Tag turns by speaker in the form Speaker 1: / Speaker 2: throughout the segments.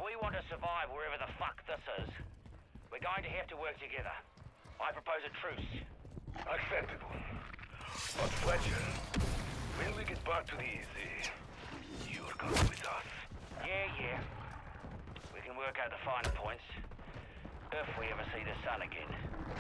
Speaker 1: We want to survive wherever the fuck this is. We're going to have to work together. I propose a truce.
Speaker 2: Acceptable. But Fletcher, when we get back to the easy, you're coming with us.
Speaker 1: Yeah. We can work out the finer points. If we ever see the sun again.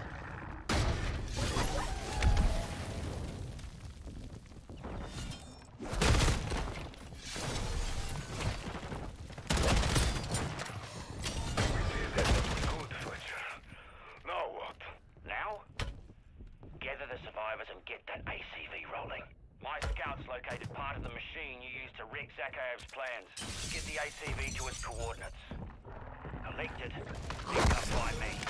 Speaker 1: And get that ACV rolling. My scouts located part of the machine you used to wreck Zakhaev's plans. Get the ACV to its coordinates. Collect it, then come find me.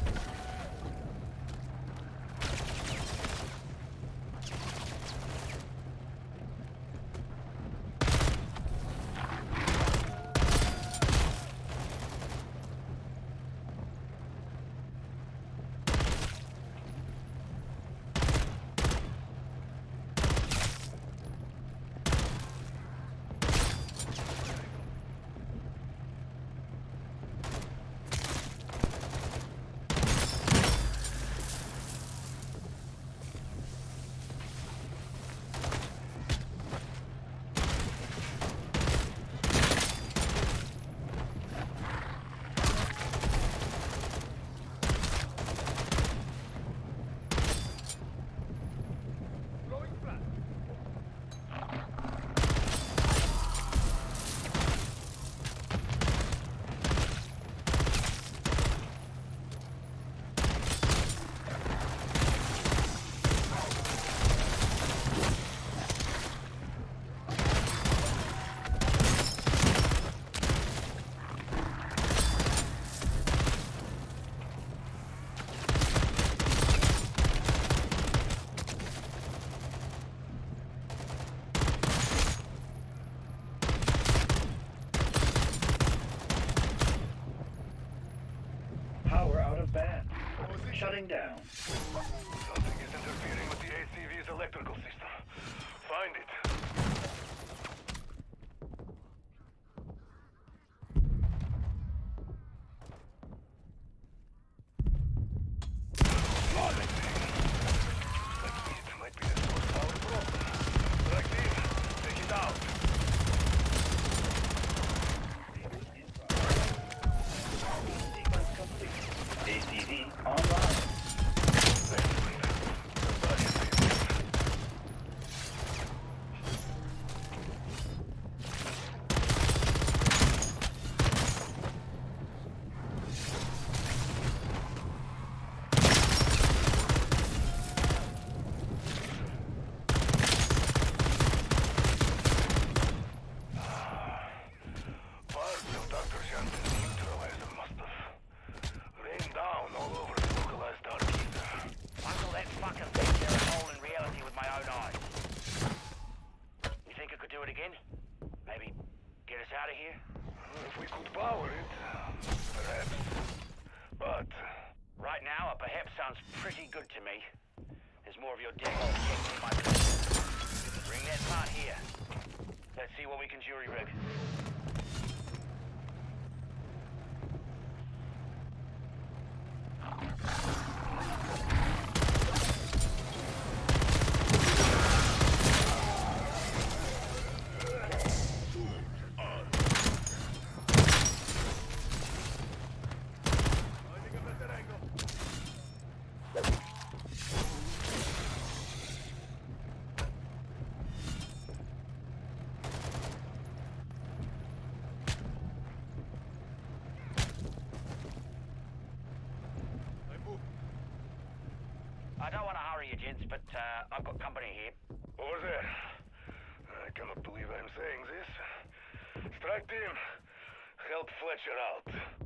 Speaker 3: Shutting down.
Speaker 2: Something is interfering with the ACV's electrical system. Find it. It might be the source of our problem. Raktiv, take it out.
Speaker 3: Sequence complete. ACV online. If we could power it, perhaps. But
Speaker 1: right now, a perhaps sounds pretty good to me. There's more of your default kicks in my business. Bring that part here. Let's see what we can jury rig. I don't want to hurry you, gents, but I've got company here.
Speaker 2: Over there. I cannot believe I'm saying this. Strike team, help Fletcher out.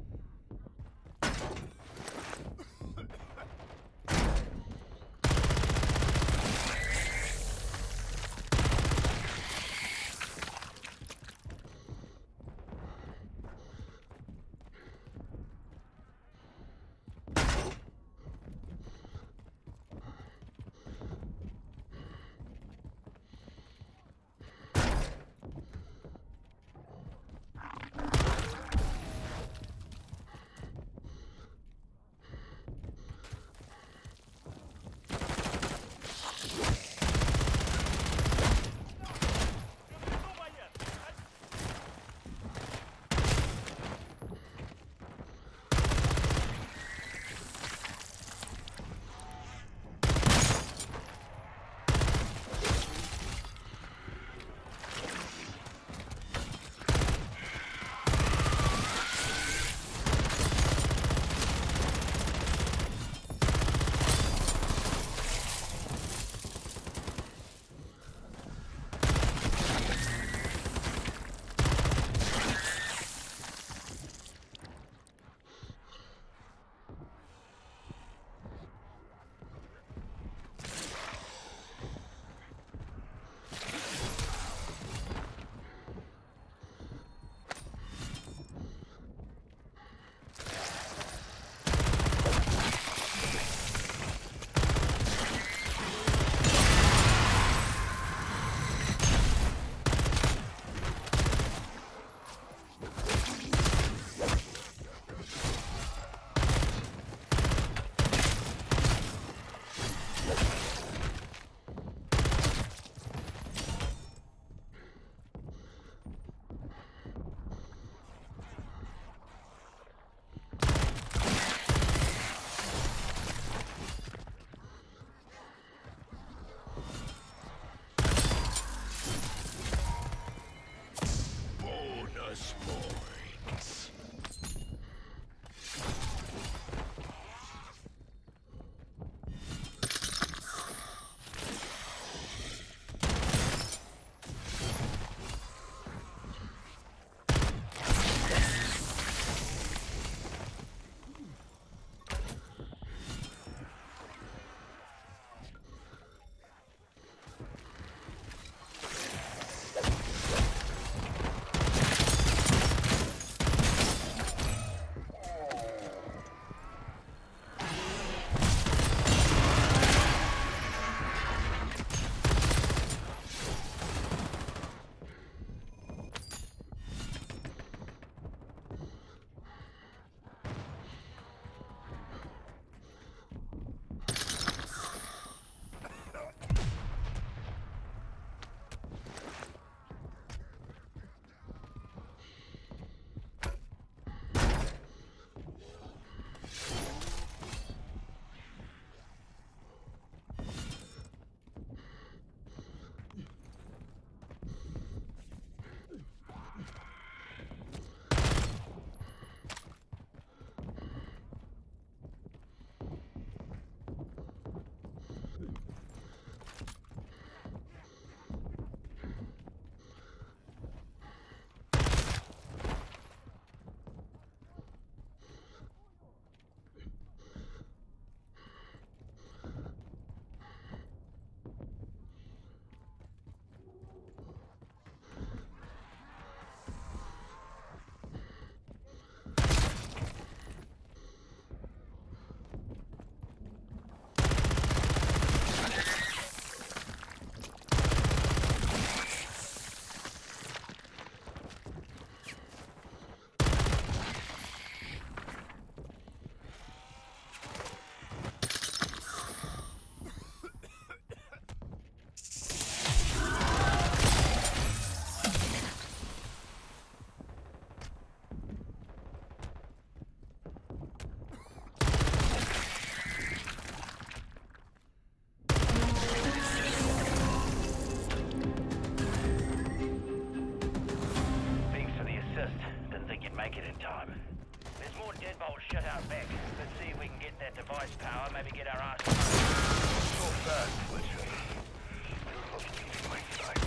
Speaker 1: Deadbolt shut out back. Let's see if we can get that device power, maybe get our ass home.
Speaker 2: So fast, Fletcher. You're not leaving my side.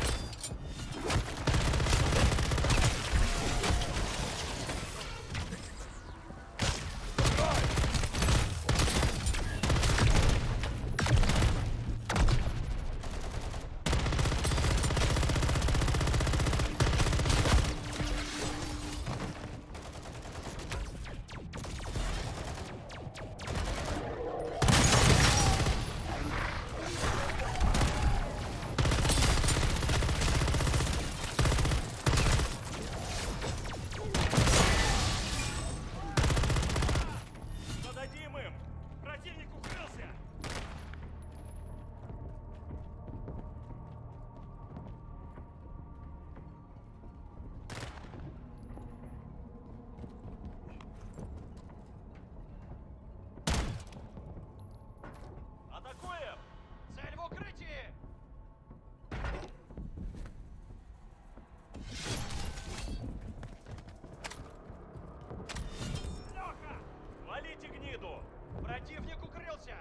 Speaker 4: Противник укрылся!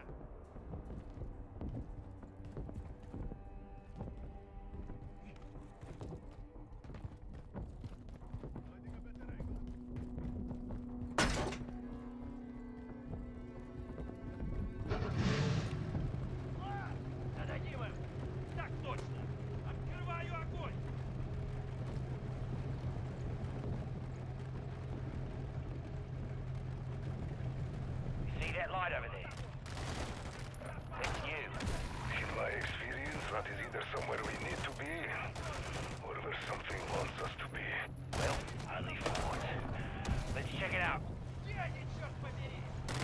Speaker 4: Отдадим им! Так точно! Открываю огонь!
Speaker 1: See that light over there? That's you.
Speaker 2: In my experience, that is either somewhere we need to be, or where something wants us to be.
Speaker 1: Well, only forward. Let's check it out.
Speaker 4: Где они, черт побери?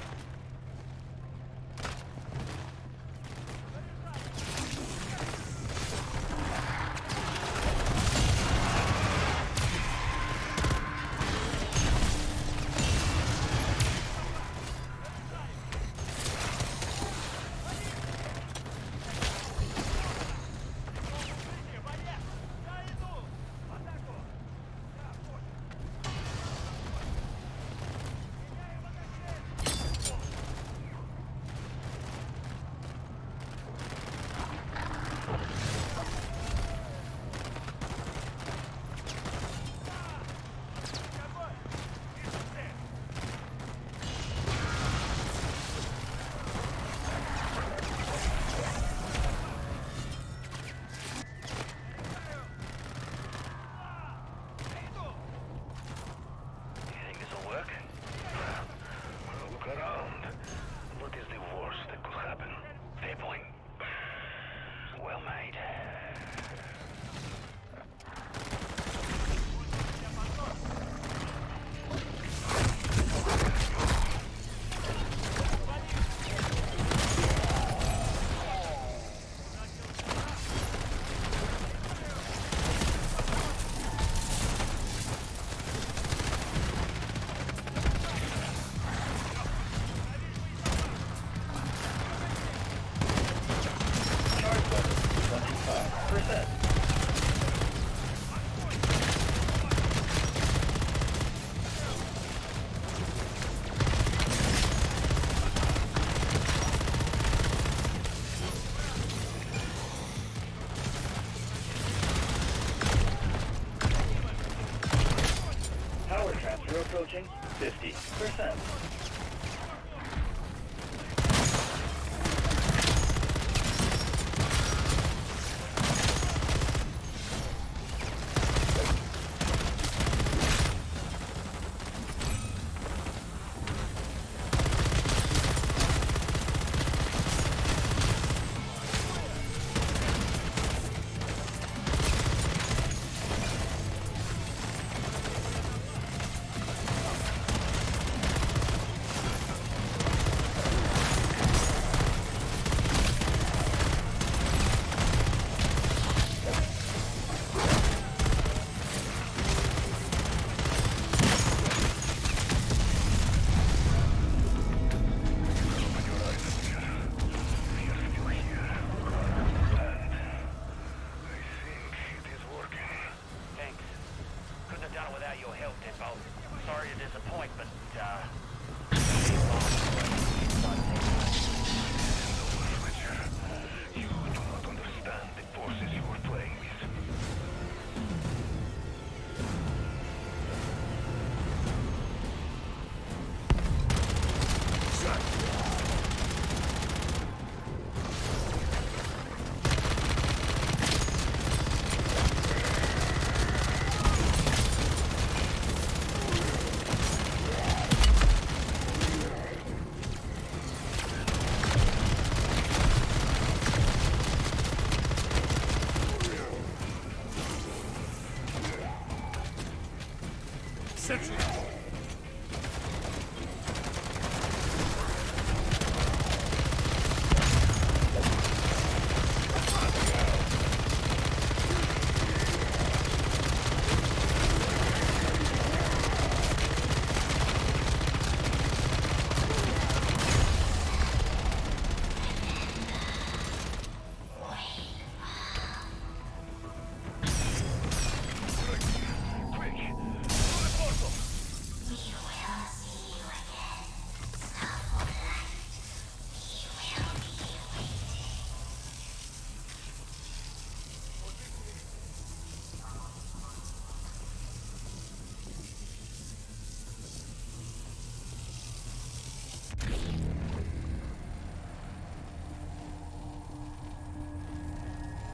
Speaker 2: Look around. What is the worst that could happen? Fair point. Well made.
Speaker 5: Power transfer approaching 50%.
Speaker 1: Thanks. Couldn't have done it without your help, Deadbolt. Sorry to disappoint, but, Be advised,